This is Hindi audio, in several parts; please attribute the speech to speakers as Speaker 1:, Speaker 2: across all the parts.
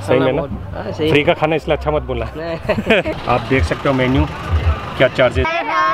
Speaker 1: सही में ना? फ्री का खाना इसलिए अच्छा मत बोला। आप देख सकते हो मेन्यू, क्या charges.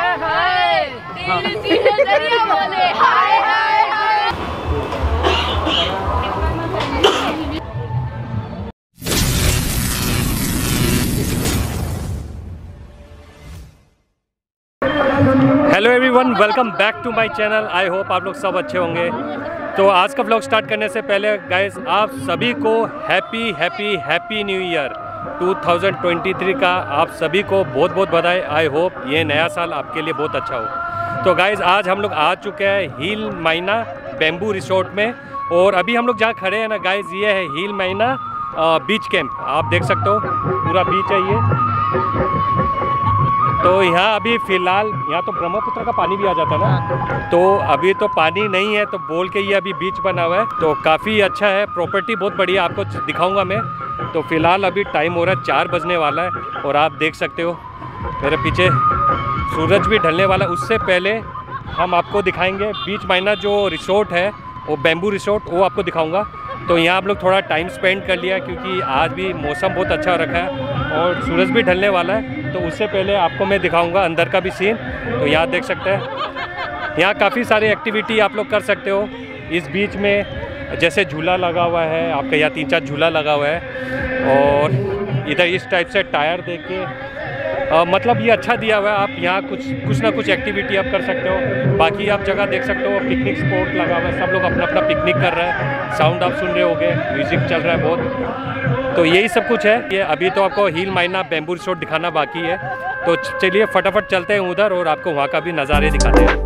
Speaker 1: Hello everyone, welcome back to my channel. I hope आप लोग सब अच्छे होंगे। तो आज का व्लॉग स्टार्ट करने से पहले गाइस, आप सभी को happy happy happy new year 2023 का आप सभी को बहुत बहुत बधाई। आई होप ये नया साल आपके लिए बहुत अच्छा हो। तो गाइस, आज हम लोग आ चुके हैं हिल माइना बैम्बू रिसोर्ट में, और अभी हम लोग जहाँ खड़े हैं ना गाइस, ये है हिल माइना बीच कैंप। आप देख सकते हो पूरा बीच है ये। तो यहाँ अभी फ़िलहाल यहाँ तो ब्रह्मपुत्र का पानी भी आ जाता है ना, तो अभी तो पानी नहीं है, तो बोल के ये अभी बीच बना हुआ है। तो काफ़ी अच्छा है, प्रॉपर्टी बहुत बढ़िया, आपको दिखाऊंगा मैं। तो फ़िलहाल अभी टाइम हो रहा है 4 बजने वाला है, और आप देख सकते हो मेरे पीछे सूरज भी ढलने वाला है। उससे पहले हम आपको दिखाएंगे बीच माइना जो रिसोर्ट है, वो बैम्बू रिसोर्ट, वो आपको दिखाऊँगा। तो यहाँ आप लोग थोड़ा टाइम स्पेंड कर लिया, क्योंकि आज भी मौसम बहुत अच्छा रखा है और सूरज भी ढलने वाला है। तो उससे पहले आपको मैं दिखाऊंगा अंदर का भी सीन। तो यहाँ देख सकते हैं, यहाँ काफ़ी सारी एक्टिविटी आप लोग कर सकते हो इस बीच में। जैसे झूला लगा हुआ है आपका, यहाँ 3-4 झूला लगा हुआ है, और इधर इस टाइप से टायर देख के मतलब ये अच्छा दिया हुआ है। आप यहाँ कुछ ना कुछ एक्टिविटी आप कर सकते हो। बाकी आप जगह देख सकते हो, पिकनिक स्पॉट लगा हुआ है, सब लोग अपना अपना पिकनिक कर रहे हैं। साउंड आप सुन रहे होगे, म्यूज़िक चल रहा है बहुत। तो यही सब कुछ है ये। अभी तो आपको हिल माइना बैम्बू रिसोर्ट दिखाना बाकी है, तो चलिए फटाफट चलते हैं उधर और आपको वहाँ का भी नज़ारे दिखाते हैं।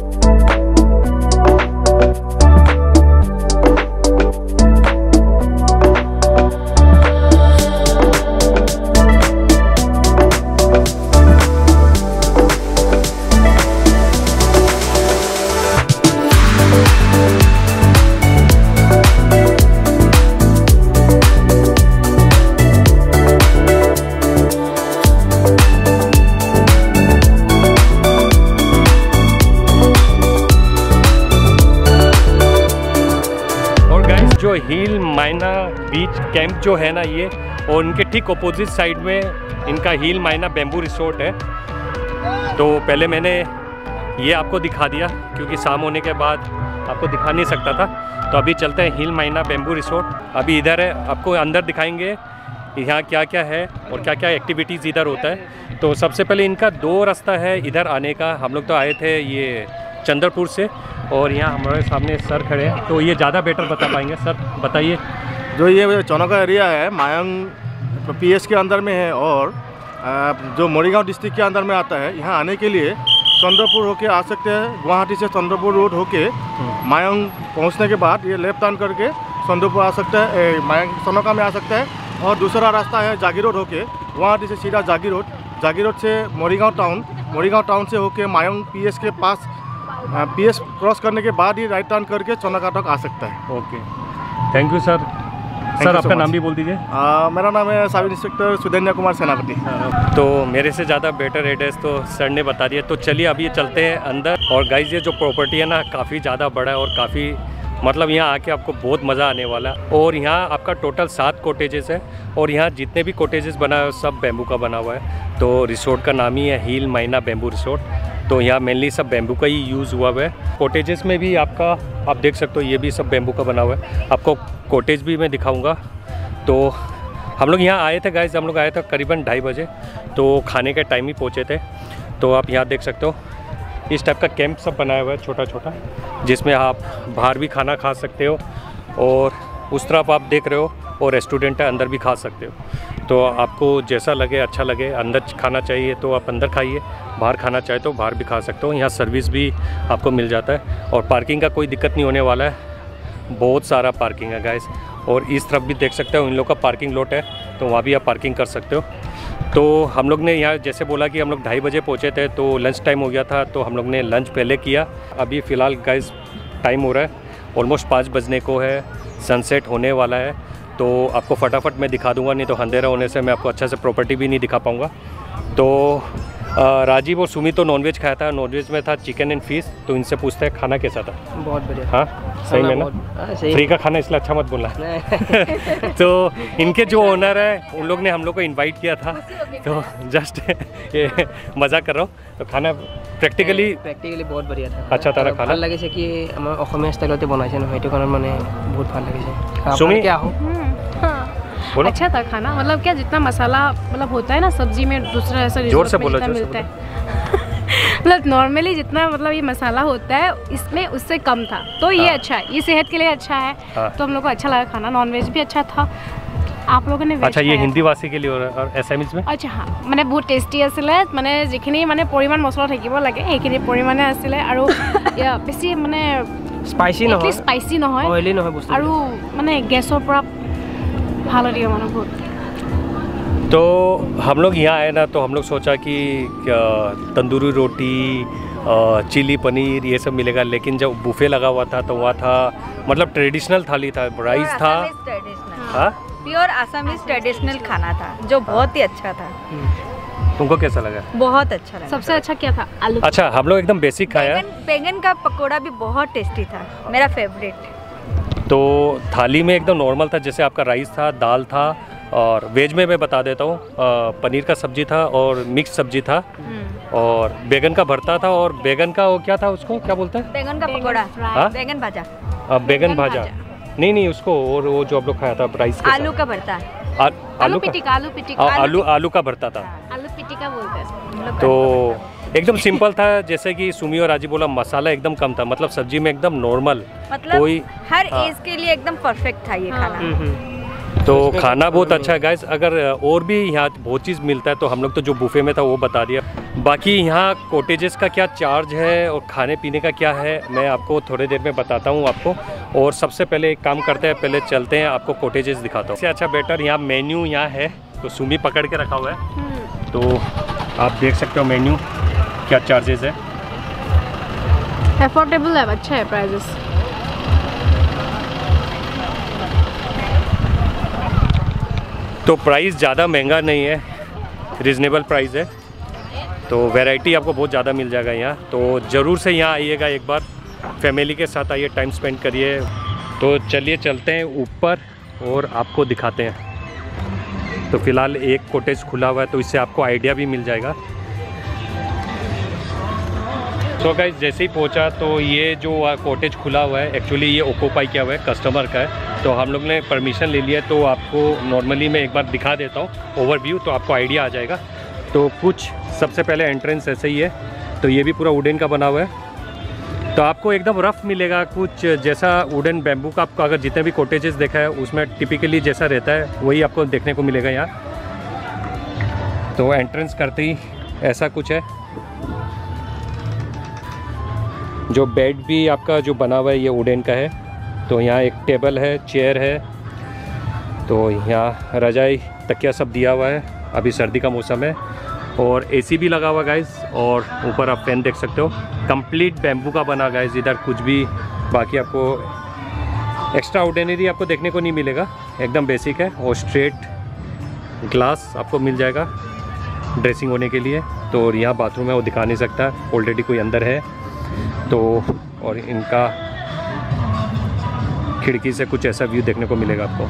Speaker 1: जो हिल माइना बीच कैंप जो है ना ये, और इनके ठीक अपोजिट साइड में इनका हिल माइना बैम्बू रिसोर्ट है। तो पहले मैंने ये आपको दिखा दिया, क्योंकि शाम होने के बाद आपको दिखा नहीं सकता था। तो अभी चलते हैं हिल माइना बैम्बू रिसोर्ट। अभी इधर है, आपको अंदर दिखाएंगे यहाँ क्या क्या है और क्या क्या एक्टिविटीज़ इधर होता है। तो सबसे पहले इनका 2 रास्ता है इधर आने का। हम लोग तो आए थे ये चंद्रपुर से, और यहाँ हमारे सामने सर खड़े हैं, तो ये ज़्यादा बेटर बता पाएंगे। सर बताइए।
Speaker 2: जो ये चौनका एरिया है मायांग पीएस के अंदर में है, और जो मोरीगांव डिस्ट्रिक्ट के अंदर में आता है। यहाँ आने के लिए चंद्रपुर होके आ सकते हैं। गुवाहाटी से चंद्रपुर रोड होके मायांग पहुँचने के बाद ये लेफ्ट टर्न करके चंद्रपुर आ सकता है, मायांग चौनका में आ सकता है। और दूसरा रास्ता है जागीर रोड होके, गुवाहाटी से सीधा जागीर रोड से मोरीगांव टाउन से होके मायांग पीएस के पास पीएस क्रॉस करने के बाद ही राइट टर्न करके चौनका तक आ सकता है।
Speaker 1: Okay, thank you sir. Sir आपका नाम भी बोल दीजिए।
Speaker 2: मेरा नाम है सब इंस्पेक्टर सुधन्या कुमार सेनापति।
Speaker 1: तो मेरे से ज़्यादा बेटर एड्रेस तो सर ने बता दिया। तो चलिए अभी चलते हैं अंदर। और गाइस, ये जो प्रॉपर्टी है ना, काफ़ी ज़्यादा बड़ा है, और काफ़ी मतलब यहाँ आके आपको बहुत मज़ा आने वाला है। और यहाँ आपका टोटल 7 कॉटेजेस है, और यहाँ जितने भी कॉटेजेस बना है सब बैम्बू का बना हुआ है। तो रिसोर्ट का नाम ही है हिल माइना बैम्बू रिसोर्ट। तो यहाँ मेनली सब बैम्बू का ही यूज़ हुआ है। कॉटेजेस में भी आपका आप देख सकते हो, ये भी सब बैम्बू का बना हुआ है। आपको कॉटेज भी मैं दिखाऊंगा। तो हम लोग यहाँ आए थे गाइस, हम लोग आए थे करीबन 2:30 बजे, तो खाने के टाइम ही पहुँचे थे। तो आप यहाँ देख सकते हो इस टाइप का कैंप सब बनाया हुआ है छोटा छोटा, जिसमें आप बाहर भी खाना खा सकते हो, और उस तरफ आप देख रहे हो और रेस्टोरेंट है, अंदर भी खा सकते हो। तो आपको जैसा लगे, अच्छा लगे, अंदर खाना चाहिए तो आप अंदर खाइए, बाहर खाना चाहे तो बाहर भी खा सकते हो। यहाँ सर्विस भी आपको मिल जाता है, और पार्किंग का कोई दिक्कत नहीं होने वाला है। बहुत सारा पार्किंग है गाइस। और इस तरफ भी देख सकते हो इन लोग का पार्किंग लॉट है, तो वहाँ भी आप पार्किंग कर सकते हो। तो हम लोग ने यहाँ जैसे बोला कि हम लोग 2:30 बजे पहुँचे थे, तो लंच टाइम हो गया था, तो हम लोग ने लंच पहले किया। अभी फ़िलहाल गाइस टाइम हो रहा है ऑलमोस्ट 5 बजने को है, सनसेट होने वाला है। तो आपको फटाफट मैं दिखा दूंगा, नहीं तो अंधेरा होने से मैं आपको अच्छा से प्रॉपर्टी भी नहीं दिखा पाऊंगा। तो राजीव और सुमी तो नॉनवेज खाया था, नॉनवेज में था चिकन एंड फिश। तो इनसे पूछते हैं खाना कैसा था।
Speaker 3: बहुत बढ़िया।
Speaker 1: हाँ सही में ना, फ्री का खाना इसलिए अच्छा मत बोलना। तो इनके जो ओनर है उन लोग ने हम लोग को इनवाइट किया था, तो जस्ट ये मजाक कर रहा हूँ। तो खाना প্ৰেক্টিকেলি
Speaker 3: বহুত বঢ়িয়া था।
Speaker 1: अच्छा था खाना।
Speaker 3: ভাল লাগিছে কি আমাৰ অসমীয়া ষ্টাইলতে বনাইছে নহয়, সেইটো কাৰণে মানে বহুত ভাল লাগিছে।
Speaker 1: सुमी
Speaker 3: क्या हो
Speaker 1: बोलो।
Speaker 4: अच्छा था खाना, मतलब क्या जितना मसाला मतलब होता है ना सब्जी में दूसरा ऐसा
Speaker 1: जोर से बोलो,
Speaker 4: जितना मिलता है मतलब नॉर्मली जितना मतलब ये मसाला होता है इसमें उससे कम था, तो ये अच्छा है, ये सेहत के लिए अच्छा है। तो हम लोग को अच्छा लगा खाना, नॉनवेज भी अच्छा था। आप लोगों ने
Speaker 1: अच्छा ये हिंदी भाषी के लिए और एसामिज में
Speaker 4: अच्छा हाँ মানে বহুত টেষ্টি আছিলে, মানে যিখিনি মানে পৰিমাণ মছলা থাকিব লাগে সেইখিনি পৰিমাণে আছিলে আৰু বেছি মানে স্পাইচি নহয়
Speaker 3: অইলি নহয় বস্তু
Speaker 4: আৰু মানে গেছৰ পৰা ভাল দিয়ে মানে বহুত।
Speaker 1: तो हम लोग यहाँ आए ना, तो हम लोग सोचा कि तंदूरी रोटी चिली पनीर ये सब मिलेगा, लेकिन जब बुफे लगा हुआ था तो वहाँ था मतलब ट्रेडिशनल थाली था, राइस था। हाँ
Speaker 5: प्योर आसामीज ट्रेडिशनल खाना था जो बहुत ही अच्छा था।
Speaker 1: तुमको कैसा लगा?
Speaker 5: बहुत अच्छा लगा।
Speaker 4: सबसे अच्छा क्या था? आलू।
Speaker 1: अच्छा हम लोग एकदम बेसिक खाया।
Speaker 5: बैंगन का पकोड़ा भी बहुत टेस्टी था, मेरा फेवरेट।
Speaker 1: तो थाली में एकदम नॉर्मल था, जैसे आपका राइस था, दाल था, और वेज में मैं बता देता हूँ पनीर का सब्जी था और मिक्स सब्जी था और बैगन का भरता था, और बैगन का वो क्या था उसको क्या बोलते हैं?
Speaker 5: बैंगन का पकोड़ा।
Speaker 1: हाँ?
Speaker 5: बैंगन भाजा।
Speaker 1: बैगन भाजा नहीं उसको, और वो जो आप लोग खाया था राइस के
Speaker 5: आलू का भरता।
Speaker 4: आलू पिटिका
Speaker 1: आलू का भरता था।
Speaker 4: आलू पिटिका बोलते हैं।
Speaker 1: तो एकदम सिंपल था, जैसे कि सुमी और राजी बोला मसाला एकदम कम था, मतलब सब्जी में एकदम नॉर्मल,
Speaker 5: मतलब
Speaker 1: कोई
Speaker 5: हर एज के लिए एकदम परफेक्ट था ये खाना।
Speaker 1: तो खाना बहुत अच्छा है गाइस। अगर और भी यहाँ बहुत चीज़ मिलता है, तो हम लोग तो जो बुफे में था वो बता दिया। बाकी यहाँ कॉटेजेस का क्या चार्ज है और खाने पीने का क्या है मैं आपको थोड़ी देर में बताता हूँ आपको। और सबसे पहले एक काम करते हैं, पहले चलते हैं आपको कॉटेजेस दिखाता हूँ। इससे अच्छा बेटर यहाँ मेन्यू यहाँ है, तो सुमी पकड़ के रखा हुआ है, तो आप देख सकते हो मेन्यू क्या चार्जेस है।
Speaker 4: अफोर्डेबल है, अच्छा है प्राइजेस।
Speaker 1: तो प्राइस ज़्यादा महंगा नहीं है, रिजनेबल प्राइस है, तो वैरायटी आपको बहुत ज़्यादा मिल जाएगा यहाँ। तो ज़रूर से यहाँ आइएगा एक बार, फैमिली के साथ आइए, टाइम स्पेंड करिए। तो चलिए चलते हैं ऊपर और आपको दिखाते हैं। तो फ़िलहाल एक कॉटेज खुला हुआ है, तो इससे आपको आइडिया भी मिल जाएगा। तो गाइस जैसे ही पहुंचा तो ये जो कॉटेज खुला हुआ है एक्चुअली ये ऑक्यूपाई किया हुआ है, कस्टमर का है, तो हम लोग ने परमिशन ले लिया। तो आपको नॉर्मली मैं एक बार दिखा देता हूँ ओवरव्यू, तो आपको आइडिया आ जाएगा। तो कुछ सबसे पहले एंट्रेंस ऐसे ही है, तो ये भी पूरा वुडन का बना हुआ है, तो आपको एकदम रफ मिलेगा, कुछ जैसा वुडन बैम्बू का आपको अगर जितने भी कॉटेजेस देखा है उसमें टिपिकली जैसा रहता है वही आपको देखने को मिलेगा यहाँ। तो एंट्रेंस करते ही ऐसा कुछ है। जो बेड भी आपका जो बना हुआ है ये वुडन का है, तो यहाँ एक टेबल है, चेयर है, तो यहाँ रजाई तकिया सब दिया हुआ है, अभी सर्दी का मौसम है, और एसी भी लगा हुआ गाइस, और ऊपर आप फैन देख सकते हो, कंप्लीट बैम्बू का बना गाइस, इधर कुछ भी बाकी आपको एक्स्ट्रा ऑर्डिनरी आपको देखने को नहीं मिलेगा, एकदम बेसिक है। और स्ट्रेट ग्लास आपको मिल जाएगा ड्रेसिंग होने के लिए। तो यहाँ बाथरूम है वो दिखा नहीं सकता, ऑलरेडी कोई अंदर है, तो और इनका खिड़की से कुछ ऐसा व्यू देखने को मिलेगा आपको।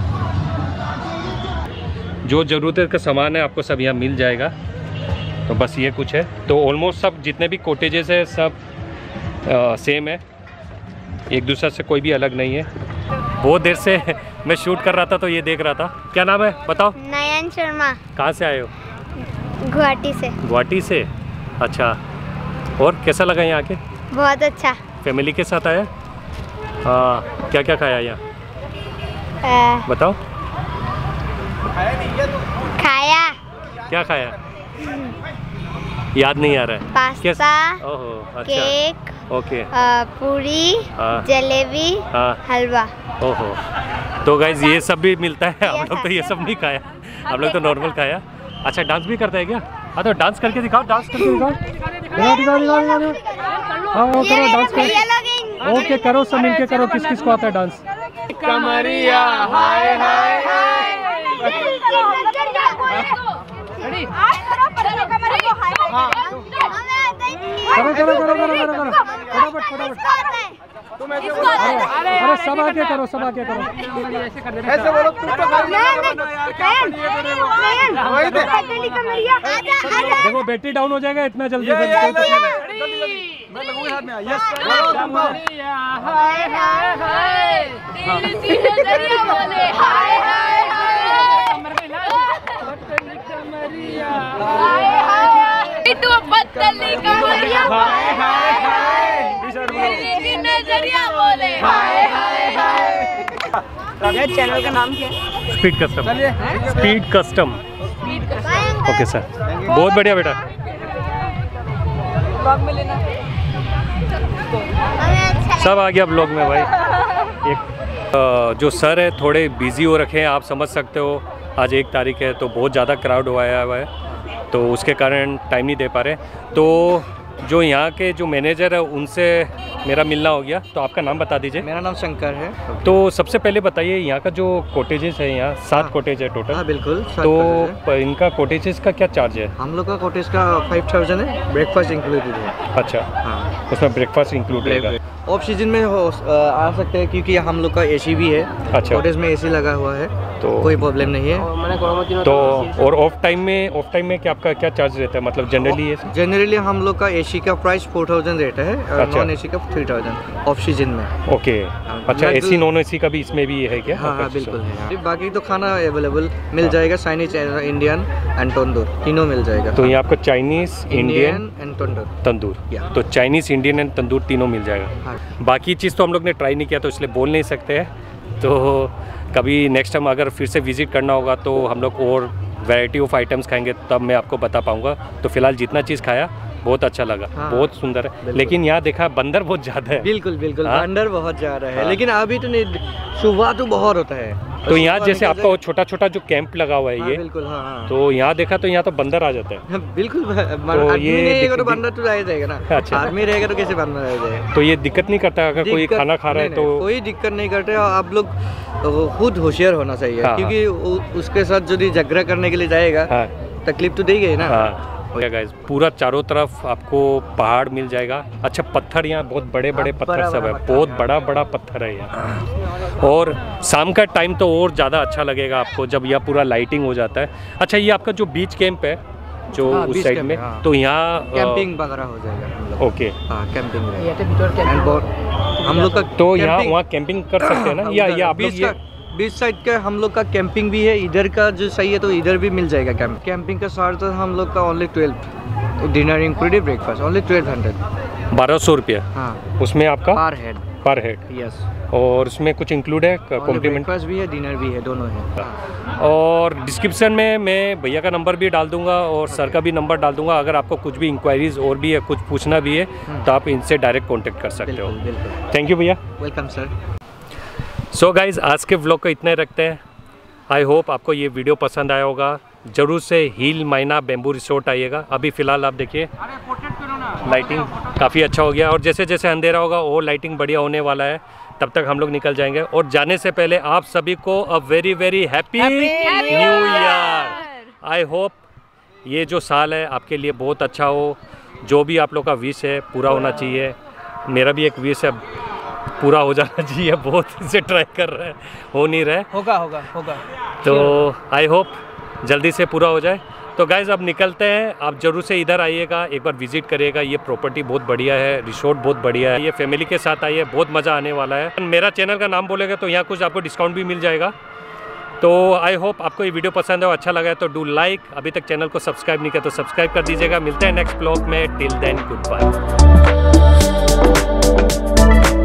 Speaker 1: जो ज़रूरत का सामान है आपको सब यहाँ मिल जाएगा। तो बस ये कुछ है, तो ऑलमोस्ट सब जितने भी कॉटेजेस है सब सेम है, एक दूसरे से कोई भी अलग नहीं है। बहुत देर से मैं शूट कर रहा था तो ये देख रहा था। क्या नाम है बताओ?
Speaker 6: नयन शर्मा।
Speaker 1: कहाँ से आए हो?
Speaker 6: गुवाहाटी से।
Speaker 1: गुवाहाटी से, अच्छा। और कैसा लगा यहाँ आके?
Speaker 6: बहुत अच्छा।
Speaker 1: फैमिली के साथ आया? हाँ, क्या क्या खाया यहाँ बताओ?
Speaker 6: खाया।
Speaker 1: क्या खाया? याद नहीं आ रहा है।
Speaker 6: पास्ता,
Speaker 1: ओहो, अच्छा।
Speaker 6: केक,
Speaker 1: ओके,
Speaker 6: पूरी,
Speaker 1: हाँ,
Speaker 6: जलेबी,
Speaker 1: हाँ,
Speaker 6: हलवा।
Speaker 1: ओहो। तो गाइज ये सब भी मिलता है, हम लोग तो ये सब नहीं खाया, हम लोग तो नॉर्मल खाया। अच्छा डांस भी करता है क्या? हाँ तो डांस करके दिखाओ, डांस करके दिखाओ, हाँ करो डांस करो। ओके करो, सब मिलके करो। किस किस को आता है डांस?
Speaker 3: कमरिया हाय हाय
Speaker 6: हाय।
Speaker 1: अरे सब आके करो, सब आके करो।
Speaker 2: ऐसे बोलो तुम तो
Speaker 1: देखो बैटरी डाउन हो जाएगा इतना जल्दी।
Speaker 3: चैनल का नाम क्या है?
Speaker 1: Speed custom. Speed custom. Okay sir, बहुत बढ़िया बेटा। सब आ गया ब्लॉग में भाई। एक जो सर है थोड़े बिजी हो रखे हैं, आप समझ सकते हो। आज 1 तारीख है तो बहुत ज़्यादा क्राउड आया हुआ है, तो उसके कारण टाइम नहीं दे पा रहे। तो जो यहाँ के जो मैनेजर है उनसे मेरा मिलना हो गया। तो आपका नाम बता दीजिए।
Speaker 3: मेरा नाम शंकर है।
Speaker 1: तो सबसे पहले बताइए यहाँ का जो कोटेजेस है, यहाँ 7 कोटेज है टोटल।
Speaker 3: हाँ बिल्कुल।
Speaker 1: तो इनका कोटेजेस का क्या चार्ज है?
Speaker 3: हम लोग का कोटेज का 5000 है, ब्रेकफास्ट इंक्लूडेड है।
Speaker 1: अच्छा
Speaker 3: हाँ,
Speaker 1: उसमें ब्रेकफास्ट इंक्लूड रहेगा।
Speaker 3: ऑफ सीजन में आ सकते हैं क्योंकि हम लोग का एसी भी है।
Speaker 1: अच्छा,
Speaker 3: कोटेज में एसी लगा हुआ है तो कोई प्रॉब्लम नहीं है।
Speaker 1: तो और ऑफ टाइम में क्या आपका क्या चार्ज रहता है? मतलब
Speaker 3: जनरली हम लोग का एसी का प्राइस 4000 रहता है और नॉन एसी का 3000 ऑफ सीजन में।
Speaker 1: ओके, अच्छा एसी नॉन एसी का भी इसमें भी है क्या?
Speaker 3: हाँ बिल्कुल है। बाकी तो खाना अवेलेबल मिल जाएगा, चाइनीज, इंडियन एंड तंदूर तीनों मिल जाएगा।
Speaker 1: तो यहाँ आपको चाइनीज, इंडियन
Speaker 3: एंड तंदूर।
Speaker 1: तो चाइनीज, इंडियन एंड तंदूर तीनों मिल जाएगा। बाकी चीज़ तो हम लोग ने ट्राई नहीं किया तो इसलिए बोल नहीं सकते हैं। तो कभी नेक्स्ट टाइम अगर फिर से विज़िट करना होगा तो हम लोग और वैरायटी ऑफ आइटम्स खाएंगे, तब मैं आपको बता पाऊँगा। तो फिलहाल जितना चीज़ खाया बहुत अच्छा लगा। हाँ, बहुत सुंदर है। लेकिन यहाँ देखा बंदर बहुत ज़्यादा है।
Speaker 3: बिल्कुल बिल्कुल। हाँ? बंदर बहुत ज़्यादा है। हाँ? लेकिन अभी तो नहीं, सुबह तो बहुत होता है।
Speaker 1: तो यहाँ जैसे आपका वो छोटा छोटा जो कैंप लगा हुआ है,
Speaker 3: हाँ,
Speaker 1: ये
Speaker 3: बिल्कुल। हाँ।
Speaker 1: तो यहाँ देखा तो यहाँ तो बंदर आ जाता है।
Speaker 3: बिल्कुल।
Speaker 1: तो ये
Speaker 3: रहेगा तो बंदर तो आ जाएगा ना।
Speaker 1: अच्छा,
Speaker 3: आदमी रहेगा तो कैसे बंदर आ जाएगा?
Speaker 1: तो ये दिक्कत नहीं करता अगर कोई खाना खा रहा है तो?
Speaker 3: कोई दिक्कत नहीं करते। आप लोग खुद होशियार होना चाहिए। हाँ, क्योंकि उसके साथ यदि झगड़ा करने के लिए जाएगा, हाँ, तकलीफ तो देगी ना।
Speaker 1: हाँ। गाइस पूरा चारों तरफ आपको पहाड़ मिल जाएगा। अच्छा, पत्थर यहाँ बहुत बड़े बड़े पत्थर सब है, बहुत बड़ा बड़ा पत्थर है यहाँ। और शाम का टाइम तो और ज़्यादा अच्छा लगेगा आपको जब यह पूरा लाइटिंग हो जाता है। अच्छा, ये आपका जो बीच कैंप है जो उस साइड में, तो यहाँ
Speaker 3: कैंपिंग वगैरह हो जाएगा।
Speaker 1: ओके,
Speaker 3: हाँ कैंपिंग हम लोग का।
Speaker 1: तो यहाँ वहाँ कैंपिंग कर सकते हैं ना? या आप लोग
Speaker 3: बीच साइड का हम लोग का कैंपिंग भी है। इधर का जो सही है तो इधर भी मिल जाएगा कैंपिंग का चार्ज। तो हम लोग का only 12, dinner included, breakfast only 1200।
Speaker 1: 1200 रुपया।
Speaker 3: हाँ,
Speaker 1: उसमें आपका पर हेड।
Speaker 3: यस।
Speaker 1: और उसमें कुछ इंक्लूड है? कॉम्प्लीमेंट
Speaker 3: ब्रेकफास्ट भी है, डिनर भी है, दोनों है।
Speaker 1: और डिस्क्रिप्शन में मैं भैया का नंबर भी डाल दूंगा और सर का भी नंबर डाल दूंगा। अगर आपको कुछ भी इंक्वायरीज और भी है, कुछ पूछना भी है, तो आप इनसे डायरेक्ट कॉन्टेक्ट कर सकते हो। थैंक यू भैया।
Speaker 3: Welcome sir.
Speaker 1: सो गाइज, आज के व्लॉग को इतना ही रखते हैं। आई होप आपको ये वीडियो पसंद आया होगा। ज़रूर से हिल माइना बेम्बू रिसोर्ट आइएगा। अभी फ़िलहाल आप देखिए लाइटिंग काफ़ी अच्छा हो गया और जैसे जैसे अंधेरा होगा और लाइटिंग बढ़िया होने वाला है। तब तक हम लोग निकल जाएंगे। और जाने से पहले आप सभी को a very very happy new year. I hope ये जो साल है आपके लिए बहुत अच्छा हो। जो भी आप लोग का विश है पूरा होना चाहिए। मेरा भी एक विश है, पूरा हो जाना चाहिए। बहुत से ट्राई कर रहे हैं, हो नहीं रहा है।
Speaker 3: होगा।
Speaker 1: तो आई होप जल्दी से पूरा हो जाए। तो गाइज अब निकलते हैं। आप जरूर से इधर आइएगा, एक बार विजिट करिएगा। ये प्रॉपर्टी बहुत बढ़िया है, रिसोर्ट बहुत बढ़िया है। ये फैमिली के साथ आइए, बहुत मज़ा आने वाला है। मेरा चैनल का नाम बोलेगा तो यहाँ कुछ आपको डिस्काउंट भी मिल जाएगा। तो आई होप आपको ये वीडियो पसंद है और अच्छा लगा है तो डू लाइक। अभी तक चैनल को सब्सक्राइब नहीं किया तो सब्सक्राइब कर दीजिएगा। मिलते हैं नेक्स्ट ब्लॉग में। Till then good bye.